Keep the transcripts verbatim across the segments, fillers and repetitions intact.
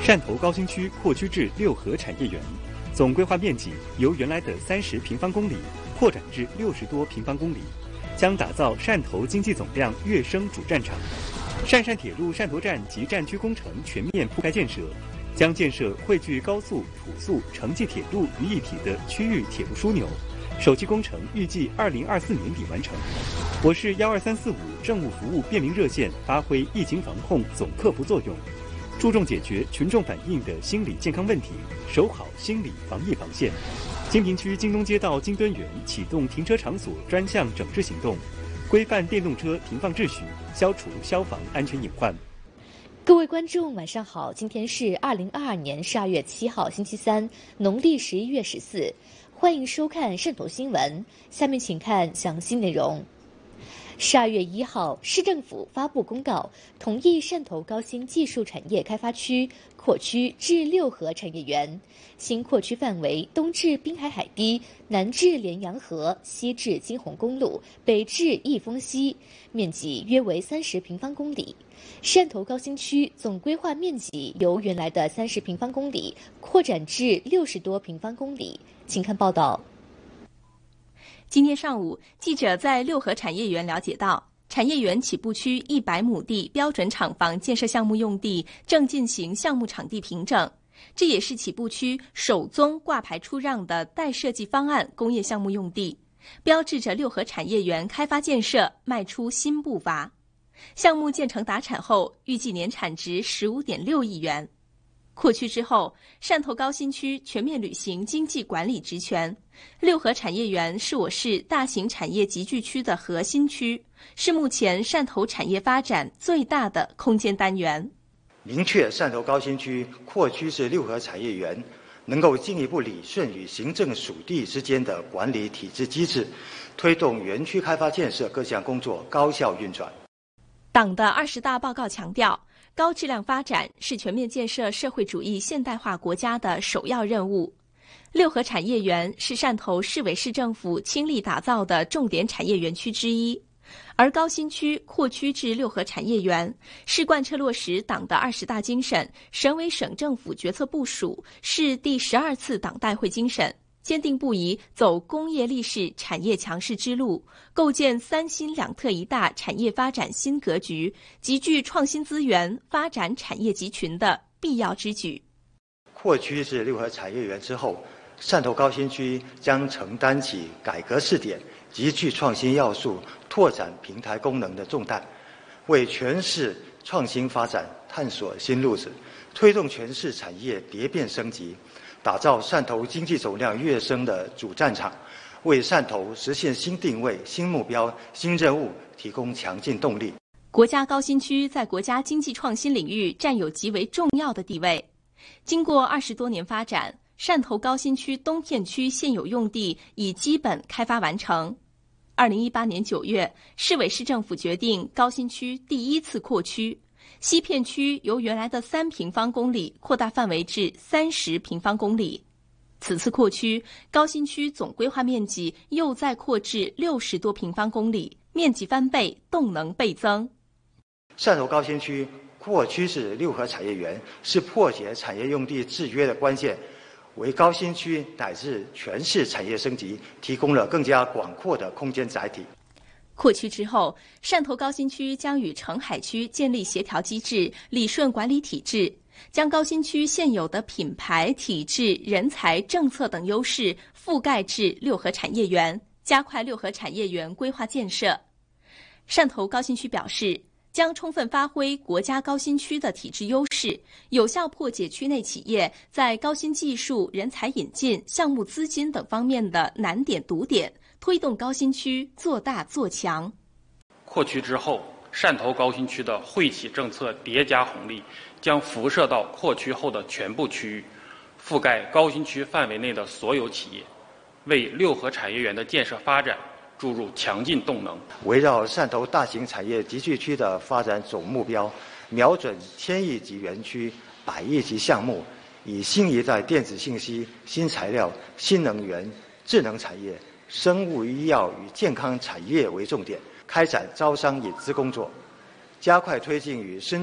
汕头高新区扩区至六合产业园，总规划面积由原来的三十平方公里扩展至六十多平方公里，将打造汕头经济总量跃升主战场。汕汕铁路汕头站及站区工程全面铺盖建设，将建设汇聚高速、土速、城际铁路于一体的区域铁路枢纽。首期工程预计二零二四年底完成。我市幺二三四五政务服务便民热线发挥疫情防控总客服作用，注重解决群众反映的心理健康问题，守好心理防疫防线。金平区京东街道金墩园启动停车场所专项整治行动，规范电动车停放秩序，消除消防安全隐患。 各位观众，晚上好！今天是二零二二年十二月七号，星期三，农历十一月十四。欢迎收看汕头新闻，下面请看详细内容。十二月一号，市政府发布公告，同意汕头高新技术产业开发区扩区至六合产业园。新扩区范围东至滨海海堤，南至连洋河，西至金鸿公路，北至益丰溪，面积约为三十平方公里。汕头高新区总规划面积由原来的三十平方公里扩展至六十多平方公里。请看报道。 今天上午，记者在六合产业园了解到，产业园起步区一百亩地标准厂房建设项目用地正进行项目场地平整，这也是起步区首宗挂牌出让的待设计方案工业项目用地，标志着六合产业园开发建设迈出新步伐。项目建成达产后，预计年产值 十五点六亿元。扩区之后，汕头高新区全面履行经济管理职权。六合产业园是我市大型产业集聚区的核心区，是目前汕头产业发展最大的空间单元。 明确汕头高新区扩区至六合产业园，能够进一步理顺与行政属地之间的管理体制机制，推动园区开发建设各项工作高效运转。 党的二十大报告强调，高质量发展是全面建设社会主义现代化国家的首要任务。六合产业园是汕头市委市政府倾力打造的重点产业园区之一，而高新区扩区至六合产业园是贯彻落实党的二十大精神、省委省政府决策部署，是第十二次党代会精神，坚定不移走工业立市、产业强势之路，构建三新两特一大产业发展新格局，集聚创新资源，发展产业集群的必要之举。 扩区至六合产业园之后，汕头高新区将承担起改革试点、集聚创新要素、拓展平台功能的重担，为全市创新发展探索新路子，推动全市产业蝶变升级，打造汕头经济总量跃升的主战场，为汕头实现新定位、新目标、新任务提供强劲动力。 国家高新区在国家经济创新领域占有极为重要的地位。经过二十多年发展，汕头高新区东片区现有用地已基本开发完成。二零一八年九月，市委市政府决定高新区第一次扩区，西片区由原来的三平方公里扩大范围至三十平方公里。此次扩区，高新区总规划面积又再扩至六十多平方公里，面积翻倍，动能倍增。 汕头高新区扩区至六合产业园是破解产业用地制约的关键，为高新区乃至全市产业升级提供了更加广阔的空间载体。 扩区之后，汕头高新区将与澄海区建立协调机制，理顺管理体制，将高新区现有的品牌、体制、人才、政策等优势覆盖至六合产业园，加快六合产业园规划建设。汕头高新区表示，将充分发挥国家高新区的体制优势，有效破解区内企业在高新技术、人才引进、项目资金等方面的难点堵点，推动高新区做大做强。 扩区之后，汕头高新区的惠企政策叠加红利将辐射到扩区后的全部区域，覆盖高新区范围内的所有企业，为六合产业园的建设发展注入强劲动能。 围绕汕头大型产业集聚区的发展总目标，瞄准千亿级园区、百亿级项目，以新一代电子信息、新材料、新能源、智能产业、生物医药与健康产业为重点，开展招商引资工作，加快推进与深圳、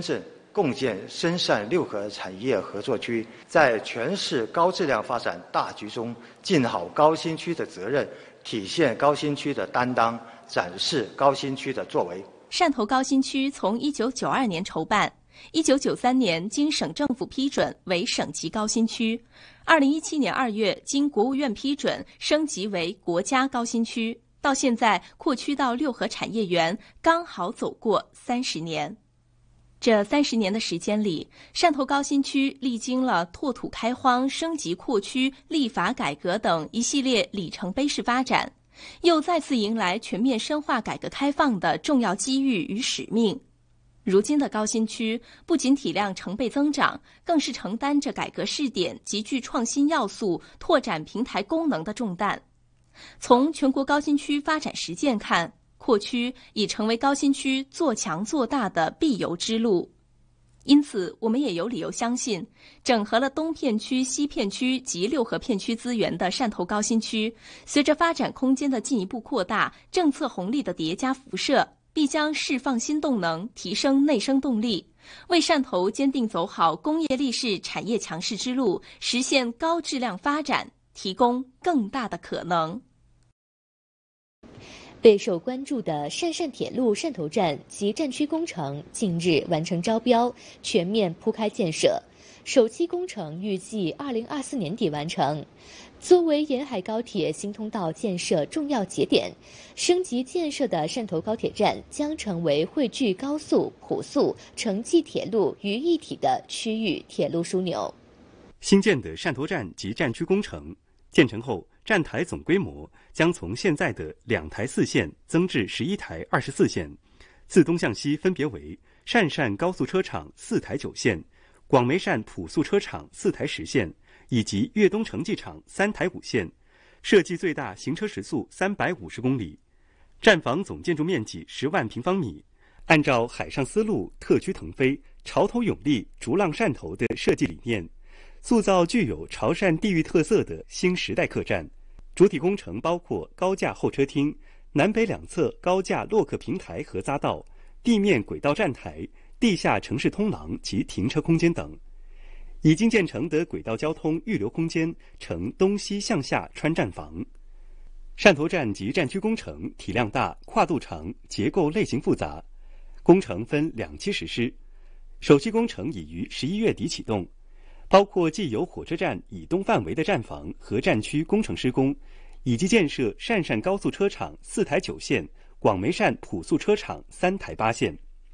共建深汕六合产业合作区，在全市高质量发展大局中尽好高新区的责任，体现高新区的担当，展示高新区的作为。 汕头高新区从一九九二年筹办，一九九三年经省政府批准为省级高新区，二零一七年二月经国务院批准升级为国家高新区，到现在扩区到六合产业园，刚好走过三十年。这三十年的时间里，汕头高新区历经了拓土开荒、升级扩区、立法改革等一系列里程碑式发展，又再次迎来全面深化改革开放的重要机遇与使命。如今的高新区不仅体量成倍增长，更是承担着改革试点、极具创新要素、拓展平台功能的重担。从全国高新区发展实践看，扩区已成为高新区做强做大的必由之路。因此，我们也有理由相信，整合了东片区、西片区及六合片区资源的汕头高新区，随着发展空间的进一步扩大，政策红利的叠加辐射，必将释放新动能，提升内生动力，为汕头坚定走好工业立市、产业强势之路，实现高质量发展，提供更大的可能。 备受关注的汕汕铁路汕头站及站区工程近日完成招标，全面铺开建设，首期工程预计二零二四年底完成。作为沿海高铁新通道建设重要节点，升级建设的汕头高铁站将成为汇聚高速、普速、城际铁路于一体的区域铁路枢纽。 新建的汕头站及站区工程建成后，站台总规模将从现在的两台四线增至十一台二十四线，自东向西分别为汕汕高速车厂四台九线、广梅汕普速车厂四台十线，以及粤东城际厂三台五线，设计最大行车时速三百五十公里。站房总建筑面积十万平方米，按照海上丝路、特区腾飞、潮头涌立、逐浪汕头的设计理念，塑造具有潮汕地域特色的新时代客站。主体工程包括高架候车厅、南北两侧高架落客平台和匝道、地面轨道站台、地下城市通廊及停车空间等。已经建成的轨道交通预留空间呈东西向下穿站房。汕头站及站区工程体量大、跨度长、结构类型复杂，工程分两期实施。首期工程已于十一月底启动，包括既有火车站以东范围的站房和站区工程施工，以及建设汕汕高速车厂四台九线、广梅汕普速车厂三台八线。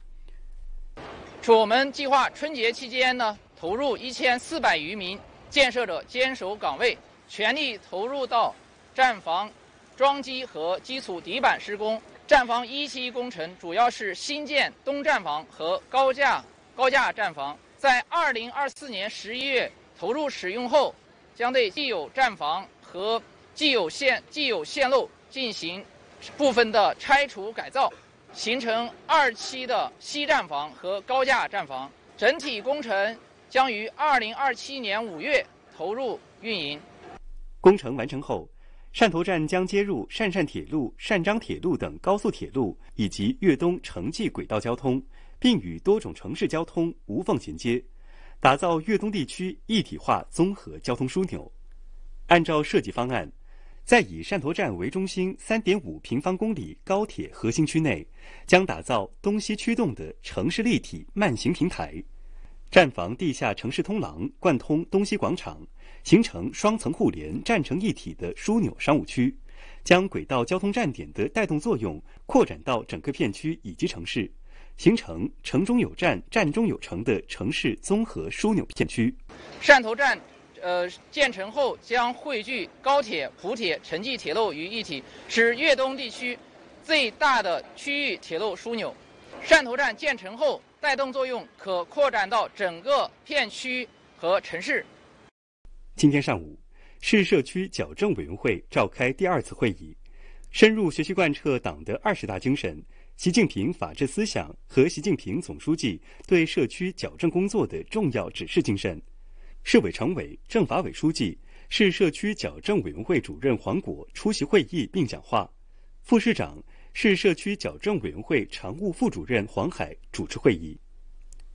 我们计划春节期间呢，投入一千四百余名建设者坚守岗位，全力投入到站房装机和基础底板施工。站房一期工程主要是新建东站房和高架高架站房，在二零二四年十一月投入使用后，将对既有站房和既有线既有线路进行部分的拆除改造，形成二期的西站房和高架站房。整体工程将于二零二七年五月投入运营。 工程完成后，汕头站将接入汕汕铁路、汕漳铁路等高速铁路以及粤东城际轨道交通，并与多种城市交通无缝衔接，打造粤东地区一体化综合交通枢纽。按照设计方案，在以汕头站为中心 三点五平方公里高铁核心区内，将打造东西驱动的城市立体慢行平台，站房地下城市通廊贯通东西广场，形成双层互联站成一体的枢纽商务区，将轨道交通站点的带动作用扩展到整个片区以及城市，形成城中有站、站中有城的城市综合枢纽片区。 汕头站呃，建成后将汇聚高铁、普铁、城际铁路于一体，是粤东地区最大的区域铁路枢纽。汕头站建成后，带动作用可扩展到整个片区和城市。 今天上午，市社区矫正委员会召开第二次会议，深入学习贯彻党的二十大精神、习近平法治思想和习近平总书记对社区矫正工作的重要指示精神。市委常委、政法委书记、市社区矫正委员会主任黄果出席会议并讲话，副市长、市社区矫正委员会常务副主任黄海主持会议。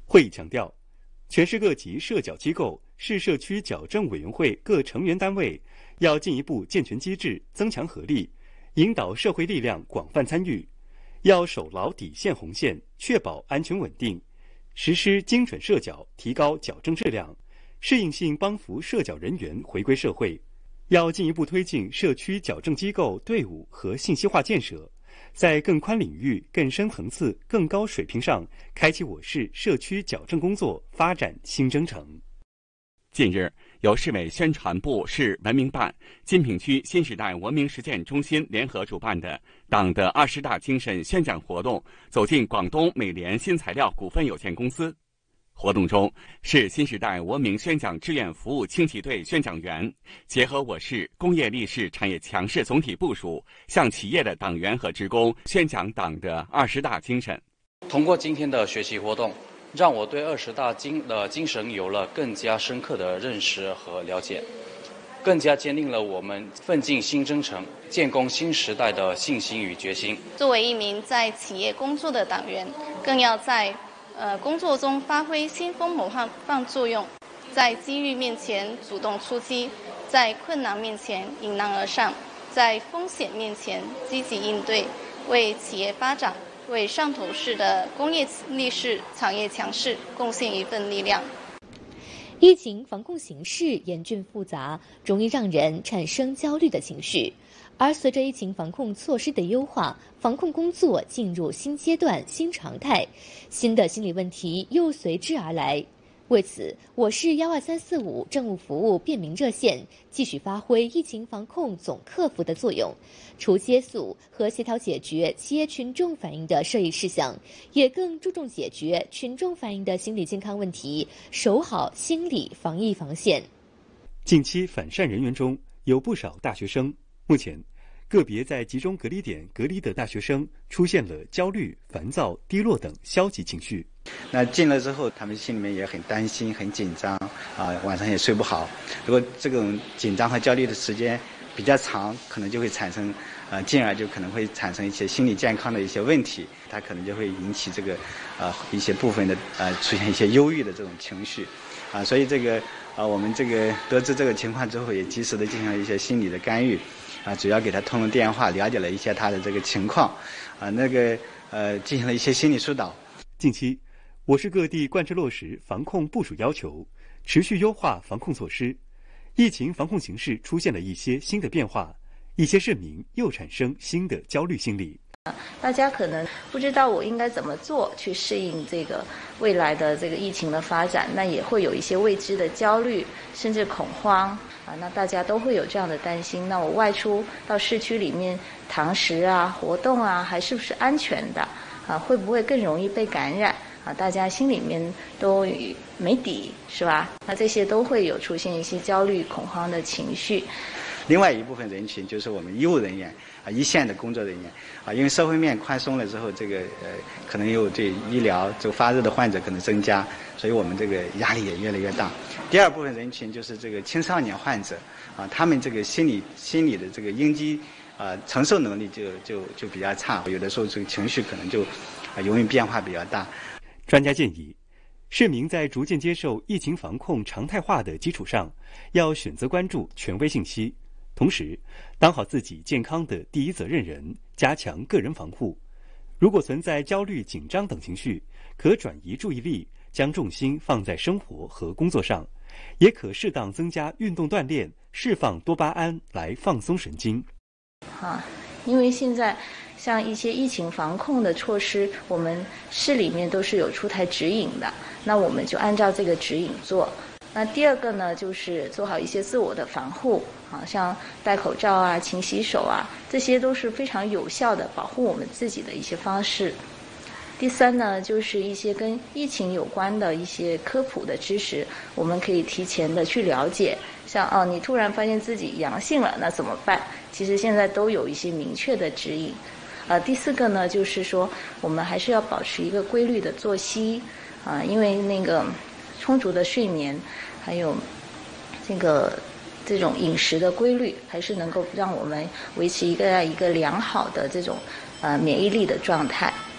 会议强调，全市各级社矫机构、市社区矫正委员会各成员单位要进一步健全机制，增强合力，引导社会力量广泛参与，要守牢底线红线，确保安全稳定，实施精准社矫，提高矫正质量，适应性帮扶社矫人员回归社会。要进一步推进社区矫正机构队伍和信息化建设，在更宽领域、更深层次、更高水平上，开启我市社区矫正工作发展新征程。 近日，由市委宣传部、市文明办、金平区新时代文明实践中心联合主办的党的二十大精神宣讲活动走进广东美联新材料股份有限公司。活动中，市新时代文明宣讲志愿服务轻骑队宣讲员结合我市工业立市产业强势总体部署，向企业的党员和职工宣讲党的二十大精神。 通过今天的学习活动，让我对二十大精的精神有了更加深刻的认识和了解，更加坚定了我们奋进新征程、建功新时代的信心与决心。 作为一名在企业工作的党员，更要在呃工作中发挥先锋模范作用，在机遇面前主动出击，在困难面前迎难而上，在风险面前积极应对，为企业发展、为上头市的工业立市、产业强势贡献一份力量。 疫情防控形势严峻复杂，容易让人产生焦虑的情绪。而随着疫情防控措施的优化，防控工作进入新阶段、新常态，新的心理问题又随之而来。为此，我市幺二三四五政务服务便民热线继续发挥疫情防控总客服的作用，除接诉和协调解决企业群众反映的涉疫事项，也更注重解决群众反映的心理健康问题，守好心理防疫防线。 近期反善人员中有不少大学生，目前个别在集中隔离点隔离的大学生出现了焦虑、烦躁、低落等消极情绪。 那进来之后，他们心里面也很担心、很紧张啊，晚上也睡不好。如果这种紧张和焦虑的时间比较长，可能就会产生，呃，进而就可能会产生一些心理健康的一些问题，它可能就会引起这个，呃，一些部分的呃出现一些忧郁的这种情绪，啊，所以这个啊，我们这个得知这个情况之后，也及时的进行了一些心理的干预。啊，主要给他通了电话，了解了一下他的这个情况，啊，那个呃，进行了一些心理疏导。 近期，我市各地贯彻落实防控部署要求，持续优化防控措施，疫情防控形势出现了一些新的变化，一些市民又产生新的焦虑心理。 大家可能不知道我应该怎么做去适应这个未来的这个疫情的发展，那也会有一些未知的焦虑，甚至恐慌啊。那大家都会有这样的担心。那我外出到市区里面堂食啊、活动啊，还是不是安全的啊？会不会更容易被感染啊？大家心里面都没底，是吧？那这些都会有出现一些焦虑、恐慌的情绪。 另外一部分人群就是我们医务人员啊，一线的工作人员啊，因为社会面宽松了之后，这个呃可能有这医疗这个发热的患者可能增加，所以我们这个压力也越来越大。第二部分人群就是这个青少年患者啊，他们这个心理心理的这个应激啊承受能力就就就比较差，有的时候这个情绪可能就啊容易变化比较大。 专家建议，市民在逐渐接受疫情防控常态化的基础上，要选择关注权威信息。同时，当好自己健康的第一责任人，加强个人防护。如果存在焦虑、紧张等情绪，可转移注意力，将重心放在生活和工作上，也可适当增加运动锻炼，释放多巴胺来放松神经。 啊，因为现在像一些疫情防控的措施，我们市里面都是有出台指引的，那我们就按照这个指引做。那第二个呢，就是做好一些自我的防护啊，像戴口罩啊、勤洗手啊，这些都是非常有效的保护我们自己的一些方式。第三呢，就是一些跟疫情有关的一些科普的知识，我们可以提前的去了解。像哦，你突然发现自己阳性了，那怎么办？其实现在都有一些明确的指引。呃，第四个呢，就是说我们还是要保持一个规律的作息啊，因为那个充足的睡眠，还有这个这种饮食的规律，还是能够让我们维持一个一个良好的这种呃免疫力的状态。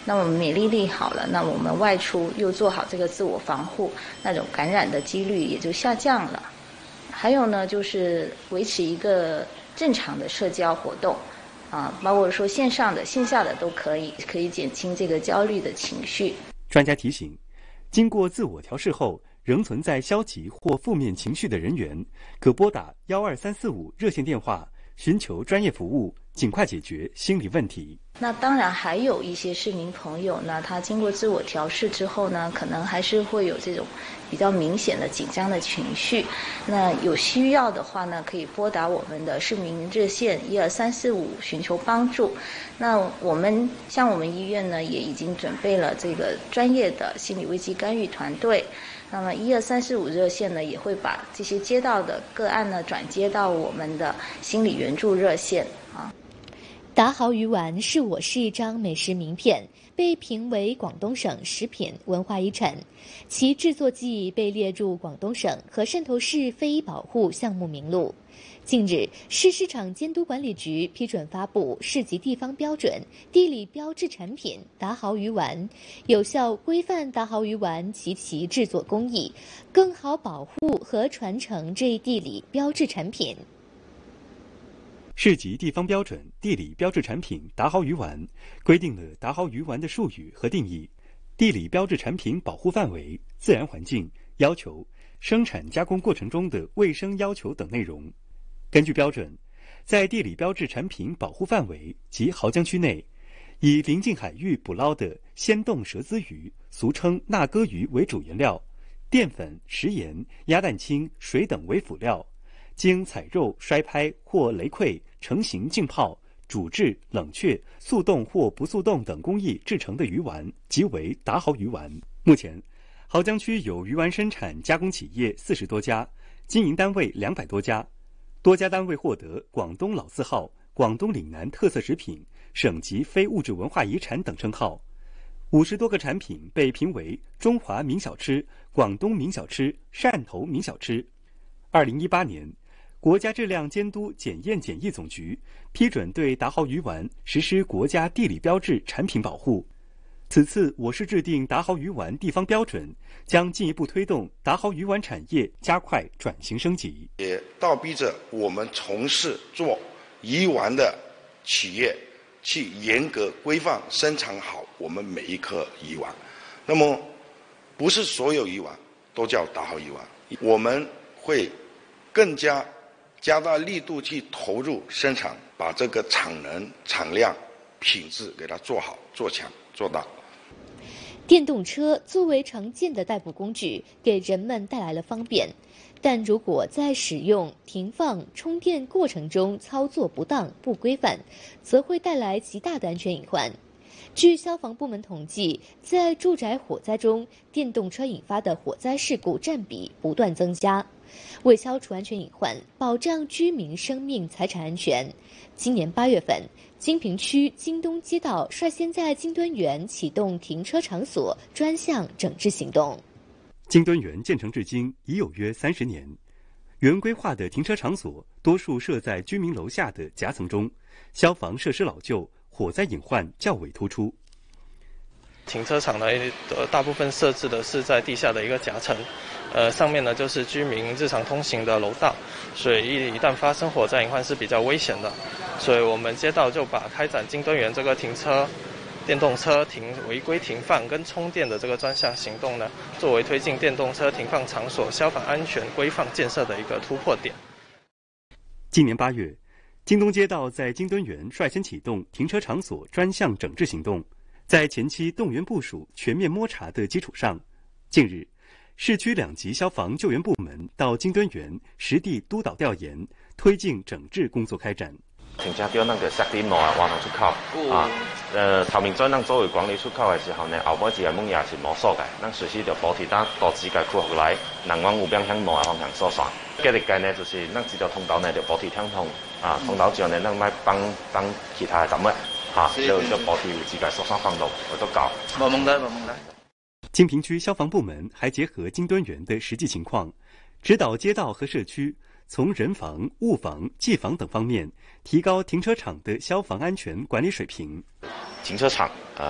那我们免疫力好了，那我们外出又做好这个自我防护，那种感染的几率也就下降了。还有呢，就是维持一个正常的社交活动，啊，包括说线上的、线下的都可以，可以减轻这个焦虑的情绪。 专家提醒，经过自我调试后仍存在消极或负面情绪的人员，可拨打幺二三四五热线电话，寻求专业服务，尽快解决心理问题。 那当然还有一些市民朋友呢，他经过自我调试之后呢，可能还是会有这种比较明显的紧张的情绪。那有需要的话呢，可以拨打我们的市民热线一二三四五寻求帮助。那我们像我们医院呢，也已经准备了这个专业的心理危机干预团队。那么一二三四五热线呢，也会把这些接到的个案呢转接到我们的心理援助热线啊。 达豪鱼丸是我是一张美食名片，被评为广东省食品文化遗产，其制作技艺被列入广东省和汕头市非遗保护项目名录。近日，市市场监督管理局批准发布市级地方标准地理标志产品达豪鱼丸，有效规范达豪鱼丸及其制作工艺，更好保护和传承这一地理标志产品。 市级地方标准地理标志产品达豪鱼丸规定了达豪鱼丸的术语和定义、地理标志产品保护范围、自然环境要求、生产加工过程中的卫生要求等内容。根据标准，在地理标志产品保护范围及濠江区内，以临近海域捕捞的鲜冻蛇滋鱼，俗称纳鸽鱼为主原料，淀粉、食盐、鸭蛋清、水等为辅料，经采肉、摔拍或擂溃、成型浸泡、煮制、冷却、速冻或不速冻等工艺制成的鱼丸，即为达豪鱼丸。目前，濠江区有鱼丸生产加工企业四十多家，经营单位两百多家，多家单位获得广东老字号、广东岭南特色食品、省级非物质文化遗产等称号。五十多个产品被评为中华名小吃、广东名小吃、汕头名小吃。二零一八年，国家质量监督检验检疫总局批准对达豪鱼丸实施国家地理标志产品保护。此次我市制定达豪鱼丸地方标准，将进一步推动达豪鱼丸产业加快转型升级， 也倒逼着我们从事做鱼丸的企业去严格规范生产好我们每一颗鱼丸。那么，不是所有鱼丸都叫达豪鱼丸，我们会更加加大力度去投入生产，把这个产能、产量、品质给它做好、做强、做大。 电动车作为常见的代步工具，给人们带来了方便，但如果在使用、停放、充电过程中操作不当、不规范，则会带来极大的安全隐患。据消防部门统计，在住宅火灾中，电动车引发的火灾事故占比不断增加。为消除安全隐患，保障居民生命财产安全，今年八月份，金平区金东街道率先在金敦园启动停车场所专项整治行动。 金敦园建成至今已有约三十年，原规划的停车场所多数设在居民楼下的夹层中，消防设施老旧，火灾隐患较为突出。 停车场呢，呃，大部分设置的是在地下的一个夹层，呃，上面呢就是居民日常通行的楼道，所以一一旦发生火灾隐患是比较危险的，所以我们街道就把开展金敦园这个停车、电动车停违规停放跟充电的这个专项行动呢，作为推进电动车停放场所消防安全规范建设的一个突破点。 今年八月，金东街道在金敦园率先启动停车场所专项整治行动。在前期动员部署、全面摸查的基础上，近日，市区两级消防救援部门到金敦园实地督导调研，推进整治工作开展。 停車場咱就設點路啊，往出口啊。呃，頭面轉咱作為管理出口嘅時候呢，後尾一個門也是冇鎖嘅，咱隨時就保持咱多指甲區落來，人往有邊向路嘅方向鎖上。隔日間呢，就是咱這條通道呢就保持暢通啊，通道之後呢，咱咪幫幫其他嘅單位。啊，就就保持自己手上放路，我都搞。冇問題，冇問題。 金平区消防部門還結合金敦園的實際情況，指導街道和社區從人防、物防、技防等方面提高停車場的消防安全管理水平。 停車場，呃，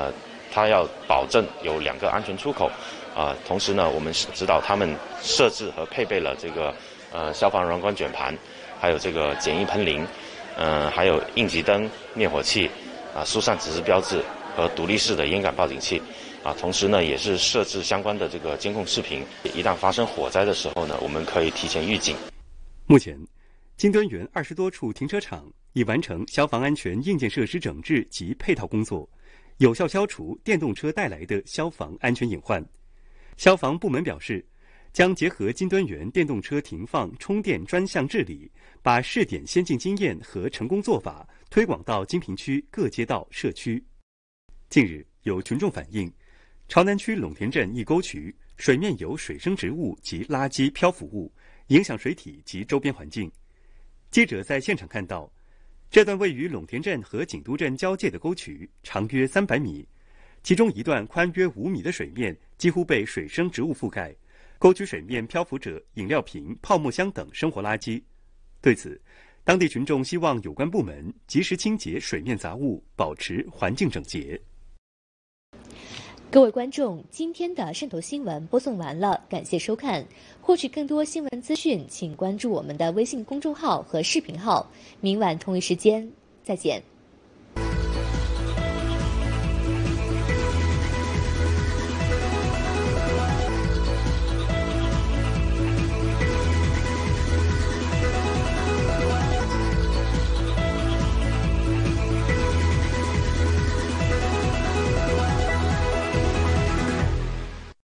它要保证有两个安全出口，啊、呃，同时呢，我们指导他们设置和配备了这个呃消防软管卷盘，还有这个简易喷淋，呃，还有应急灯、灭火器，啊、呃，疏散指示标志和独立式的烟感报警器。啊，同时呢，也是设置相关的这个监控视频，一旦发生火灾的时候呢，我们可以提前预警。 目前，金敦园二十多处停车场已完成消防安全硬件设施整治及配套工作，有效消除电动车带来的消防安全隐患。消防部门表示，将结合金敦园电动车停放充电专项治理，把试点先进经验和成功做法推广到金平区各街道社区。近日，有群众反映，潮南区陇田镇一沟渠水面有水生植物及垃圾漂浮物，影响水体及周边环境。记者在现场看到，这段位于陇田镇和景都镇交界的沟渠长约三百米，其中一段宽约五米的水面几乎被水生植物覆盖，沟渠水面漂浮着饮料瓶、泡沫箱等生活垃圾。对此，当地群众希望有关部门及时清洁水面杂物，保持环境整洁。 各位观众，今天的汕头新闻播送完了，感谢收看。获取更多新闻资讯，请关注我们的微信公众号和视频号。明晚同一时间再见。